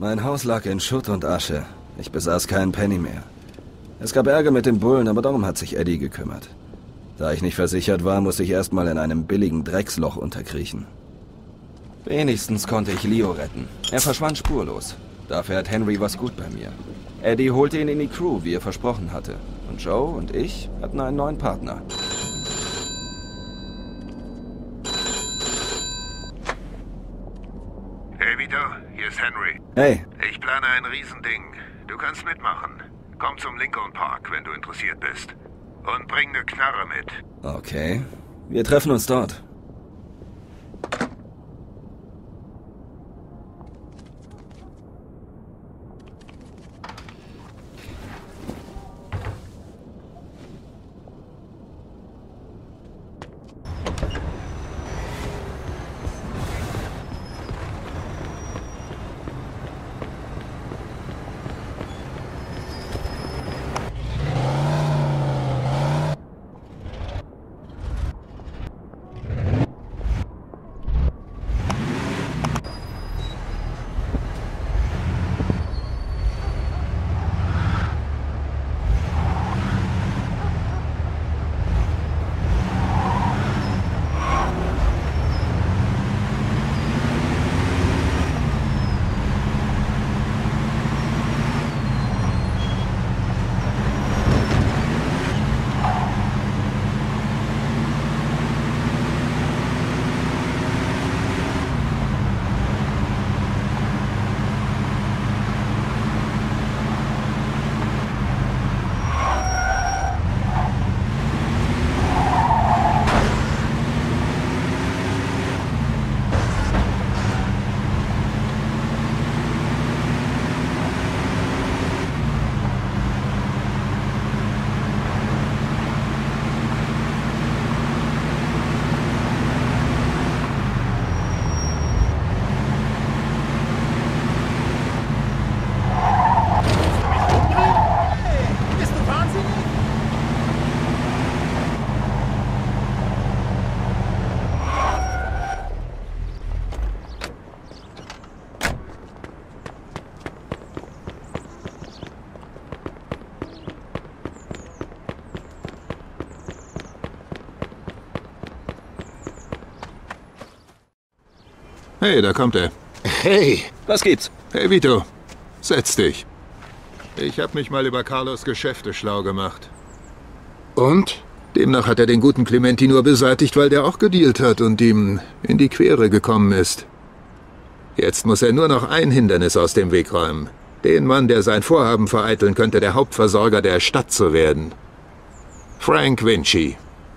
Mein Haus lag in Schutt und Asche. Ich besaß keinen Penny mehr. Es gab Ärger mit den Bullen, aber darum hat sich Eddie gekümmert. Da ich nicht versichert war, musste ich erstmal in einem billigen Drecksloch unterkriechen. Wenigstens konnte ich Leo retten. Er verschwand spurlos. Dafür hat Henry was gut bei mir. Eddie holte ihn in die Crew, wie er versprochen hatte. Und Joe und ich hatten einen neuen Partner. Hey Vito, hier ist Henry. Hey. Ich plane ein Riesending. Du kannst mitmachen. Komm zum Lincoln Park, wenn du interessiert bist. Und bring eine Knarre mit. Okay. Wir treffen uns dort. Hey, da kommt er. Hey! Was gibt's? Hey, Vito. Setz dich. Ich habe mich mal über Carlos Geschäfte schlau gemacht. Und? Demnach hat er den guten Clementi nur beseitigt, weil der auch gedealt hat und ihm in die Quere gekommen ist. Jetzt muss er nur noch ein Hindernis aus dem Weg räumen. Den Mann, der sein Vorhaben vereiteln könnte, der Hauptversorger der Stadt zu werden. Frank Vinci.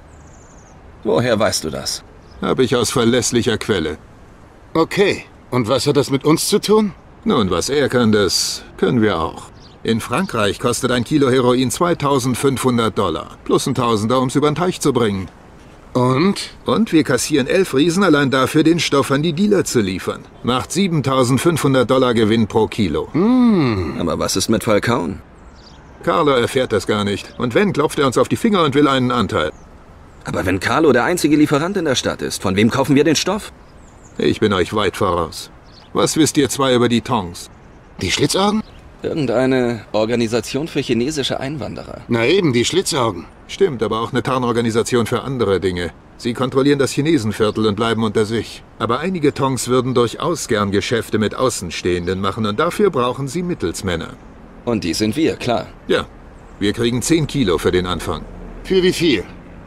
Woher weißt du das? Habe ich aus verlässlicher Quelle. Okay. Und was hat das mit uns zu tun? Nun, was er kann, das können wir auch. In Frankreich kostet ein Kilo Heroin $2.500. Plus ein Tausender, um es über den Teich zu bringen. Und? Und wir kassieren 11 Riesen allein dafür, den Stoff an die Dealer zu liefern. Macht $7.500 Gewinn pro Kilo. Aber was ist mit Falcone? Carlo erfährt das gar nicht. Und wenn, klopft er uns auf die Finger und will einen Anteil. Aber wenn Carlo der einzige Lieferant in der Stadt ist, von wem kaufen wir den Stoff? Ich bin euch weit voraus. Was wisst ihr zwei über die Tongs? Die Schlitzaugen? Irgendeine Organisation für chinesische Einwanderer. Na eben, die Schlitzaugen. Stimmt, aber auch eine Tarnorganisation für andere Dinge. Sie kontrollieren das Chinesenviertel und bleiben unter sich. Aber einige Tongs würden durchaus gern Geschäfte mit Außenstehenden machen und dafür brauchen sie Mittelsmänner. Und die sind wir, klar. Ja, wir kriegen 10 Kilo für den Anfang. Für wie viel?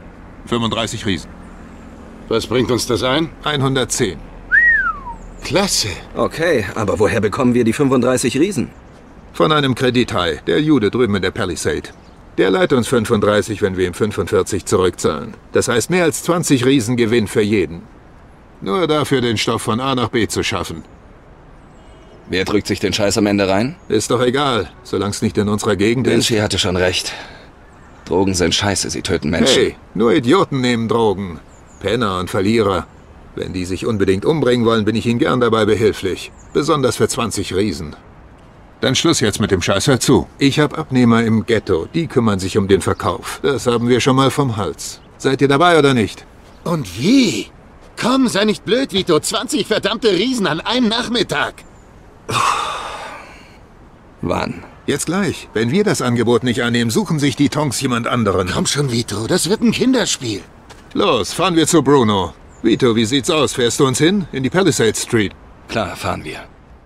35 Riesen. Was bringt uns das ein? 110. Klasse. Okay, aber woher bekommen wir die 35 Riesen? Von einem Kredithai, der Jude drüben in der Palisade. Der leiht uns 35, wenn wir ihm 45 zurückzahlen. Das heißt mehr als 20 Riesen Gewinn für jeden. Nur dafür, den Stoff von A nach B zu schaffen. Wer drückt sich den Scheiß am Ende rein? Ist doch egal, solange es nicht in unserer Gegend ist. Vinci hatte schon recht. Drogen sind scheiße, sie töten Menschen. Hey, nur Idioten nehmen Drogen. Penner und Verlierer. Wenn die sich unbedingt umbringen wollen, bin ich ihnen gern dabei behilflich. Besonders für 20 Riesen. Dann Schluss jetzt mit dem Scheiß, hör zu. Ich habe Abnehmer im Ghetto, die kümmern sich um den Verkauf. Das haben wir schon mal vom Hals. Seid ihr dabei oder nicht? Und wie? Komm, sei nicht blöd, Vito. 20 verdammte Riesen an einem Nachmittag. Wann? Jetzt gleich. Wenn wir das Angebot nicht annehmen, suchen sich die Tonks jemand anderen. Komm schon, Vito, das wird ein Kinderspiel. Los, fahren wir zu Bruno. Vito, wie sieht's aus? Fährst du uns hin? In die Palisade Street. Klar, fahren wir.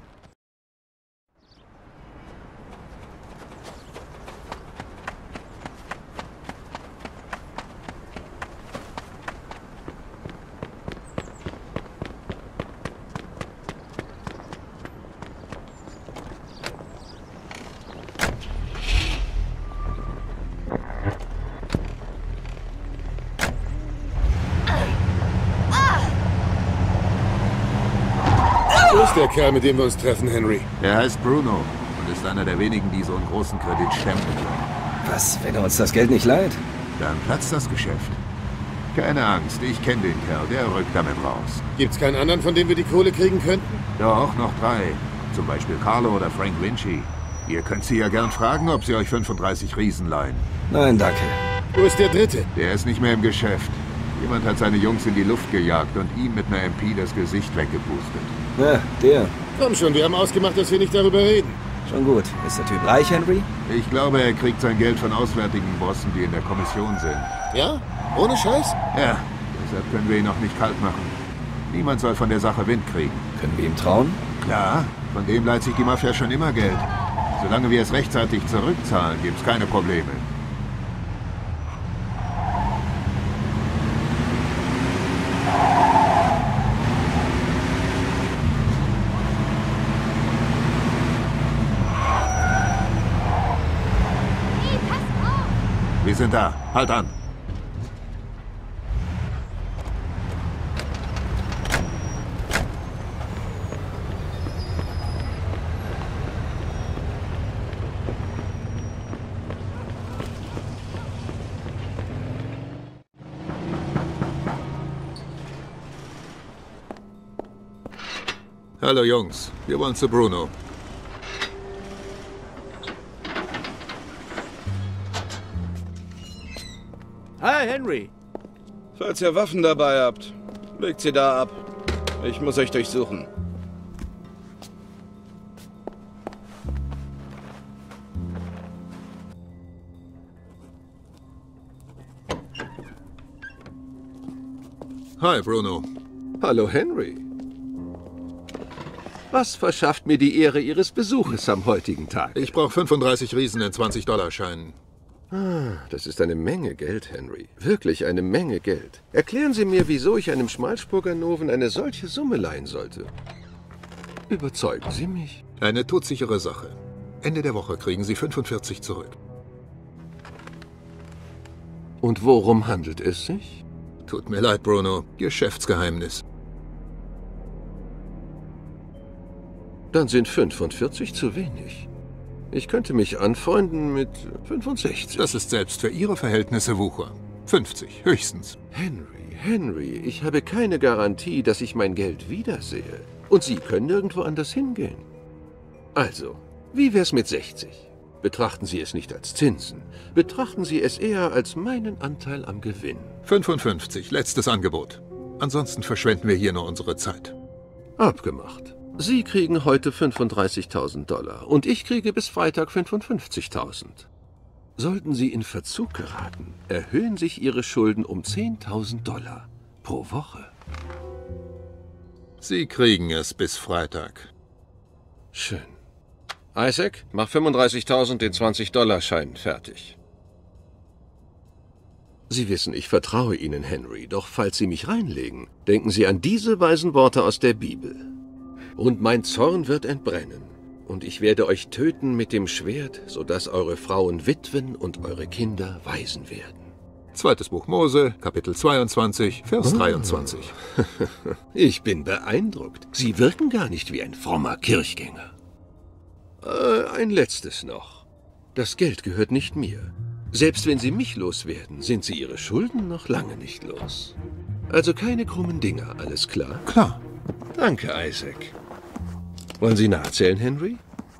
Wo ist der Kerl, mit dem wir uns treffen, Henry? Er heißt Bruno und ist einer der wenigen, die so einen großen Kredit stemmen können. Was, wenn er uns das Geld nicht leiht? Dann platzt das Geschäft. Keine Angst, ich kenne den Kerl, der rückt damit raus. Gibt's keinen anderen, von dem wir die Kohle kriegen könnten? Doch, noch 3. Zum Beispiel Carlo oder Frank Vinci. Ihr könnt sie ja gern fragen, ob sie euch 35 Riesen leihen. Nein, danke. Wo ist der Dritte? Der ist nicht mehr im Geschäft. Jemand hat seine Jungs in die Luft gejagt und ihm mit einer MP das Gesicht weggepustet. Ja, der. Komm schon, wir haben ausgemacht, dass wir nicht darüber reden. Schon gut. Ist der Typ reich, Henry? Ich glaube, er kriegt sein Geld von auswärtigen Bossen, die in der Kommission sind. Ja? Ohne Scheiß? Ja, deshalb können wir ihn noch nicht kalt machen. Niemand soll von der Sache Wind kriegen. Können wir ihm trauen? Klar, von dem leiht sich die Mafia schon immer Geld. Solange wir es rechtzeitig zurückzahlen, gibt's keine Probleme. Wir sind da. Halt an. Hallo Jungs, wir wollen zu Bruno. Hi, Henry. Falls ihr Waffen dabei habt, legt sie da ab. Ich muss euch durchsuchen. Hi, Bruno. Hallo, Henry. Was verschafft mir die Ehre Ihres Besuches am heutigen Tag? Ich brauche 35 Riesen in 20-Dollar-Scheinen. Das ist eine Menge Geld, Henry. Wirklich eine Menge Geld. Erklären Sie mir, wieso ich einem Schmalspurganoven eine solche Summe leihen sollte. Überzeugen Sie mich. Eine todsichere Sache. Ende der Woche kriegen Sie 45 zurück. Und worum handelt es sich? Tut mir leid, Bruno. Geschäftsgeheimnis. Dann sind 45 zu wenig. Ich könnte mich anfreunden mit 65. Das ist selbst für Ihre Verhältnisse Wucher. 50, höchstens. Henry, ich habe keine Garantie, dass ich mein Geld wiedersehe. Und Sie können nirgendwo anders hingehen. Also, wie wär's mit 60? Betrachten Sie es nicht als Zinsen. Betrachten Sie es eher als meinen Anteil am Gewinn. 55, letztes Angebot. Ansonsten verschwenden wir hier nur unsere Zeit. Abgemacht. Sie kriegen heute 35.000 Dollar und ich kriege bis Freitag 55.000. Sollten Sie in Verzug geraten, erhöhen sich Ihre Schulden um 10.000 Dollar pro Woche. Sie kriegen es bis Freitag. Schön. Isaac, mach 35.000 den 20-Dollar-Schein fertig. Sie wissen, ich vertraue Ihnen, Henry, doch falls Sie mich reinlegen, denken Sie an diese weisen Worte aus der Bibel. Und mein Zorn wird entbrennen, und ich werde euch töten mit dem Schwert, sodass eure Frauen Witwen und eure Kinder Waisen werden. Zweites Buch Mose, Kapitel 22, Vers 23. Ich bin beeindruckt. Sie wirken gar nicht wie ein frommer Kirchgänger. Ein letztes noch. Das Geld gehört nicht mir. Selbst wenn Sie mich loswerden, sind Sie Ihre Schulden noch lange nicht los. Also keine krummen Dinger, alles klar? Klar. Danke, Isaac. Wollen Sie nachzählen, Henry?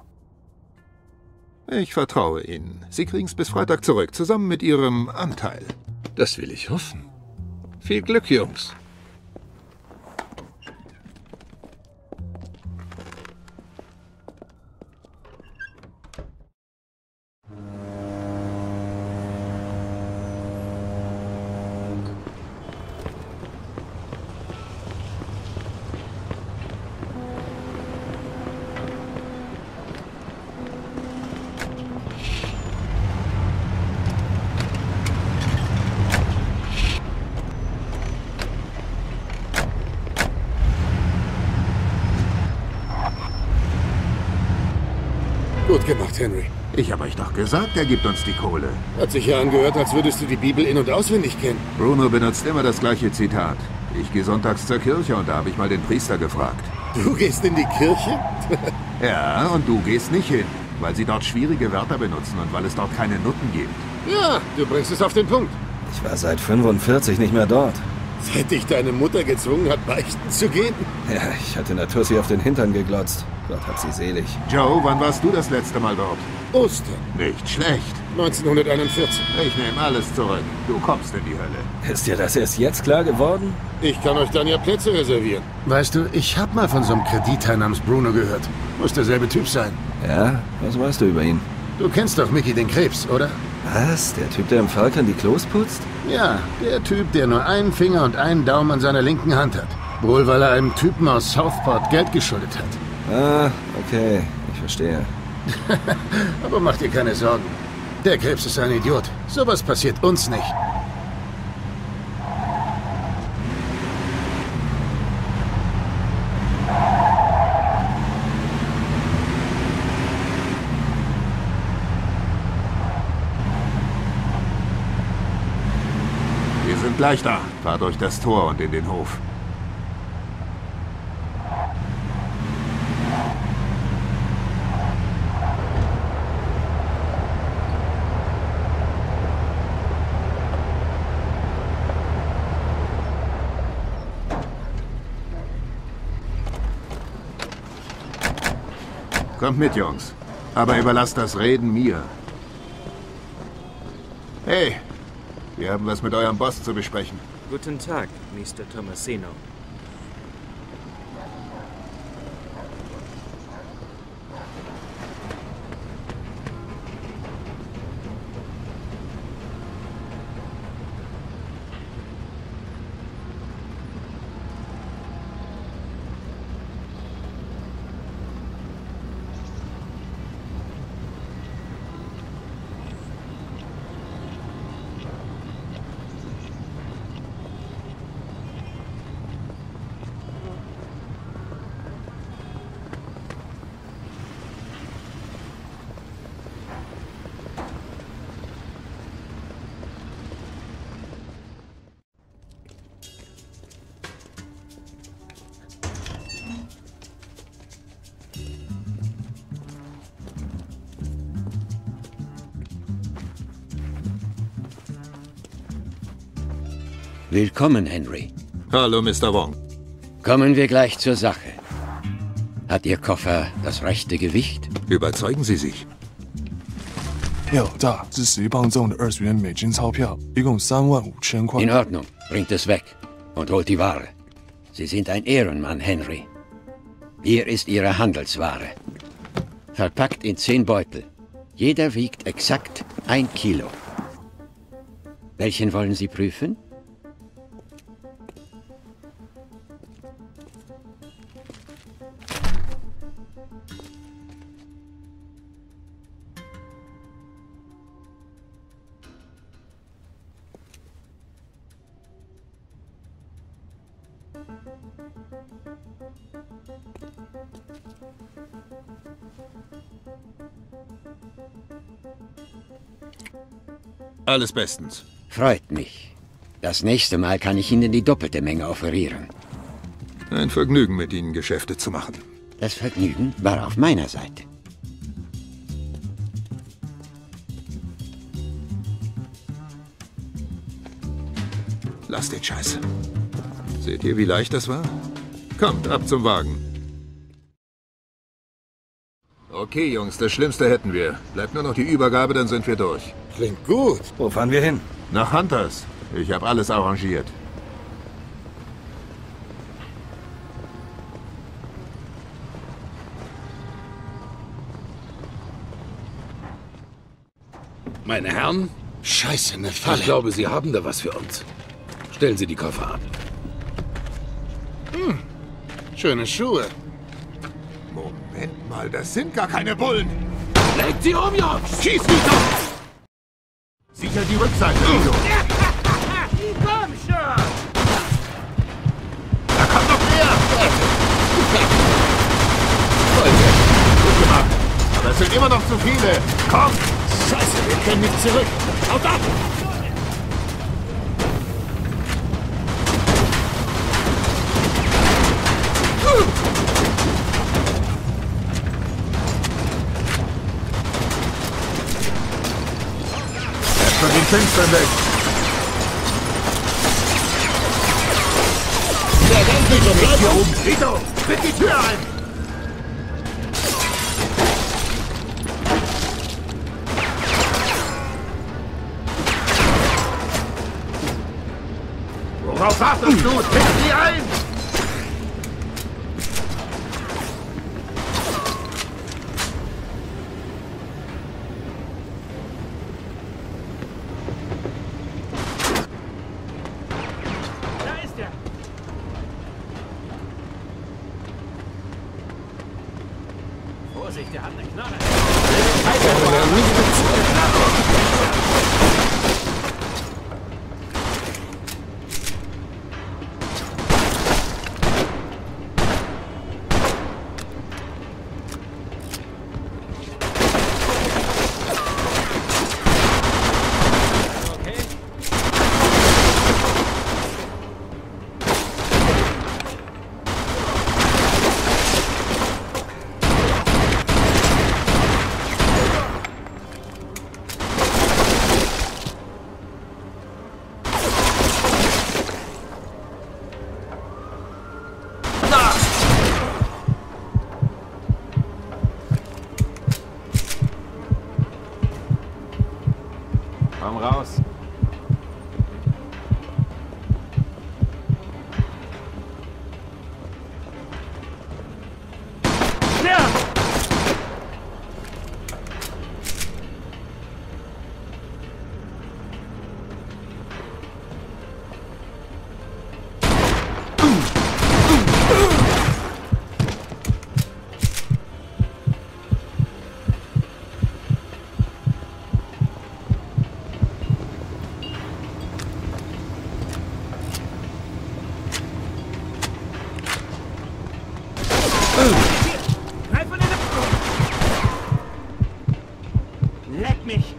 Ich vertraue Ihnen. Sie kriegen es bis Freitag zurück, zusammen mit Ihrem Anteil. Das will ich hoffen. Viel Glück, Jungs. Gut gemacht, Henry. Ich habe euch doch gesagt, er gibt uns die Kohle. Hat sich ja angehört, als würdest du die Bibel in- und auswendig kennen. Bruno benutzt immer das gleiche Zitat. Ich gehe sonntags zur Kirche und da habe ich mal den Priester gefragt. Du gehst in die Kirche? Ja, und du gehst nicht hin, weil sie dort schwierige Wörter benutzen und weil es dort keine Nutten gibt. Ja, du bringst es auf den Punkt. Ich war seit 45 nicht mehr dort. Seit dich deine Mutter gezwungen hat, beichten zu gehen? Ja, ich hatte einer Tussi auf den Hintern geglotzt. Gott hab sie selig. Joe, wann warst du das letzte Mal dort? Ostern, Nicht schlecht. 1941. Ich nehme alles zurück. Du kommst in die Hölle. Ist dir das erst jetzt klar geworden? Ich kann euch dann ja Plätze reservieren. Weißt du, ich hab mal von so einem Kreditherrn namens Bruno gehört. Muss derselbe Typ sein. Ja, was weißt du über ihn? Du kennst doch Mickey den Krebs, oder? Was? Der Typ, der im Falkern die Klos putzt? Ja, der Typ, der nur einen Finger und einen Daumen an seiner linken Hand hat. Wohl, weil er einem Typen aus Southport Geld geschuldet hat. Ah, okay, ich verstehe. Aber mach dir keine Sorgen. Der Krebs ist ein Idiot. Sowas passiert uns nicht. Wir sind gleich da. Fahr durch das Tor und in den Hof. Kommt mit, Jungs. Aber überlasst das Reden mir. Hey, wir haben was mit eurem Boss zu besprechen. Guten Tag, Mr. Tomasino. Willkommen, Henry. Hallo, Mr. Wong. Kommen wir gleich zur Sache. Hat Ihr Koffer das rechte Gewicht? Überzeugen Sie sich. 票价是10磅重的20元美金钞票，一共35000块。 In Ordnung. Bringt es weg und holt die Ware. Sie sind ein Ehrenmann, Henry. Hier ist Ihre Handelsware. Verpackt in 10 Beutel. Jeder wiegt exakt 1 Kilo. Welchen wollen Sie prüfen? Alles bestens. Freut mich. Das nächste Mal kann ich Ihnen die doppelte Menge offerieren. Ein Vergnügen, mit Ihnen Geschäfte zu machen. Das Vergnügen war auf meiner Seite. Lasst den Scheiß. Seht ihr, wie leicht das war? Kommt, ab zum Wagen. Okay, Jungs, das Schlimmste hätten wir. Bleibt nur noch die Übergabe, dann sind wir durch. Klingt gut. Wo fahren wir hin? Nach Hunters. Ich habe alles arrangiert. Meine Herren, Scheiße, eine ich Falle. glaube, Sie haben da was für uns. Stellen Sie die Koffer ab. Schöne Schuhe. Moment mal, das sind gar keine Bullen. Legt sie um, Jungs! Schieß mich doch! Sicher die Rückseite, Leo. Komm schon! Da kommt noch mehr! Leute, gut gemacht. Aber Das sind immer noch zu viele. Komm! Scheiße, wir können nicht zurück. Haut ab! Erst von den Fenstern weg. Der ganz nicht so bleibt hier oben. Vito, tritt die Tür ein! Worauf wartest du? Tritt sie ein! Da ist er! Vorsicht, der hat eine Knarre! Komm raus. Ja! Greif von der Leck mich!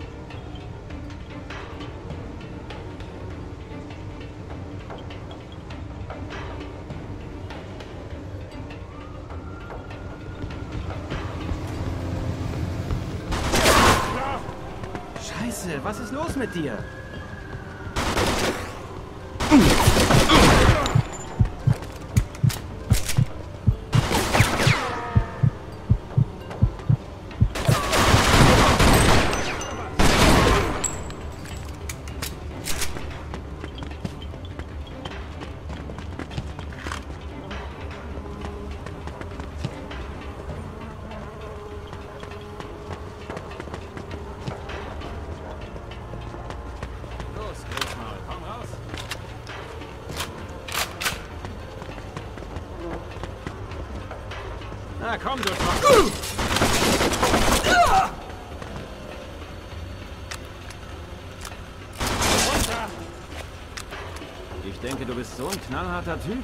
Scheiße, was ist los mit dir? Na komm, du Trottel! Runter! Ich denke, du bist so ein knallharter Typ.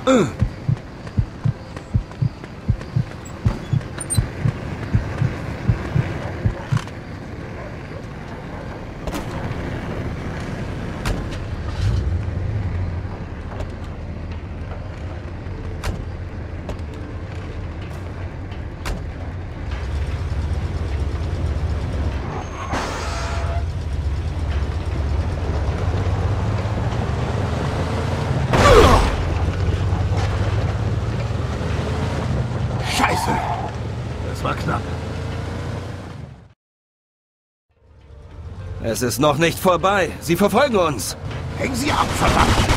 Das war knapp. Es ist noch nicht vorbei. Sie verfolgen uns. Hängen Sie ab, verdammt!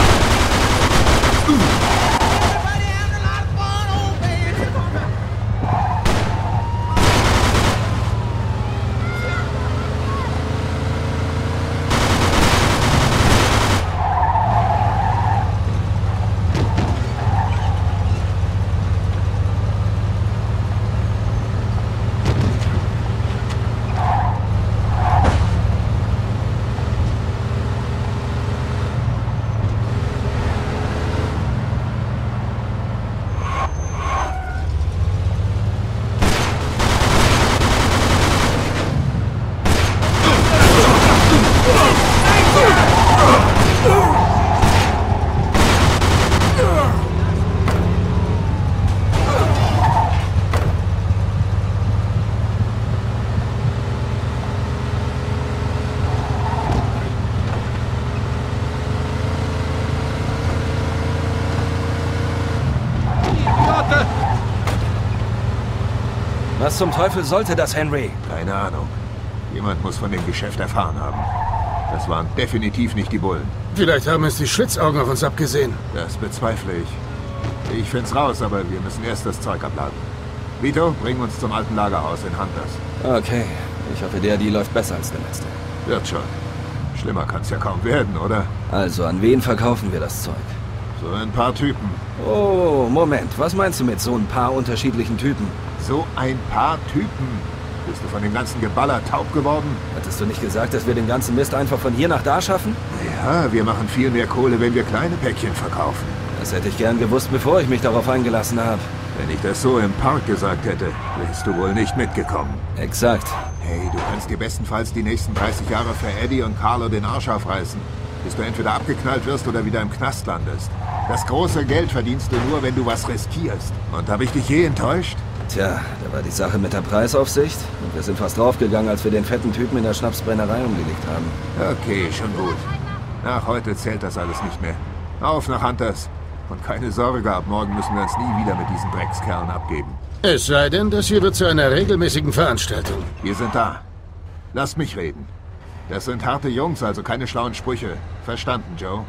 Was zum Teufel sollte das, Henry? Keine Ahnung. Jemand muss von dem Geschäft erfahren haben. Das waren definitiv nicht die Bullen. Vielleicht haben es die Schlitzaugen auf uns abgesehen. Das bezweifle ich. Ich find's raus, aber wir müssen erst das Zeug abladen. Vito, bring uns zum alten Lagerhaus in Hunters. Okay. Ich hoffe, der Deal läuft besser als der letzte. Wird schon. Schlimmer kann's ja kaum werden, oder? Also, an wen verkaufen wir das Zeug? So ein paar Typen. Oh, Moment. Was meinst du mit so ein paar unterschiedlichen Typen? So ein paar Typen. Bist du von dem ganzen Geballer taub geworden? Hattest du nicht gesagt, dass wir den ganzen Mist einfach von hier nach da schaffen? Ja, wir machen viel mehr Kohle, wenn wir kleine Päckchen verkaufen. Das hätte ich gern gewusst, bevor ich mich darauf eingelassen habe. Wenn ich das so im Park gesagt hätte, wärst du wohl nicht mitgekommen. Exakt. Hey, du kannst dir bestenfalls die nächsten 30 Jahre für Eddie und Carlo den Arsch aufreißen, bis du entweder abgeknallt wirst oder wieder im Knast landest. Das große Geld verdienst du nur, wenn du was riskierst. Und habe ich dich je enttäuscht? Tja, da war die Sache mit der Preisaufsicht und wir sind fast draufgegangen, als wir den fetten Typen in der Schnapsbrennerei umgelegt haben. Okay, schon gut. Nach heute zählt das alles nicht mehr. Auf nach Hunters. Und keine Sorge, ab morgen müssen wir uns nie wieder mit diesen Dreckskerlen abgeben. Es sei denn, das hier wird zu einer regelmäßigen Veranstaltung. Wir sind da. Lasst mich reden. Das sind harte Jungs, also keine schlauen Sprüche. Verstanden, Joe?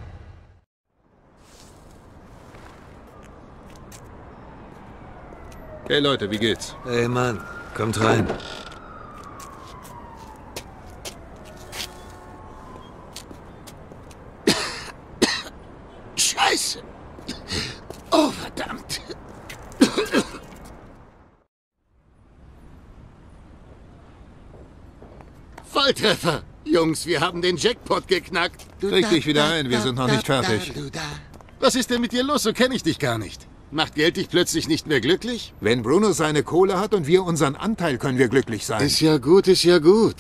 Hey Leute, wie geht's? Hey Mann, kommt rein. Scheiße! Oh, verdammt! Volltreffer! Jungs, wir haben den Jackpot geknackt. Krieg dich wieder ein, wir sind noch nicht fertig. Was ist denn mit dir los? So kenne ich dich gar nicht. Macht Geld dich plötzlich nicht mehr glücklich? Wenn Bruno seine Kohle hat und wir unseren Anteil, können wir glücklich sein. Ist ja gut, ist ja gut.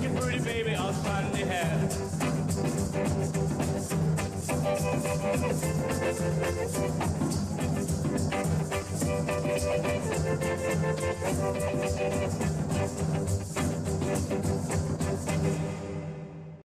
Sunday hair.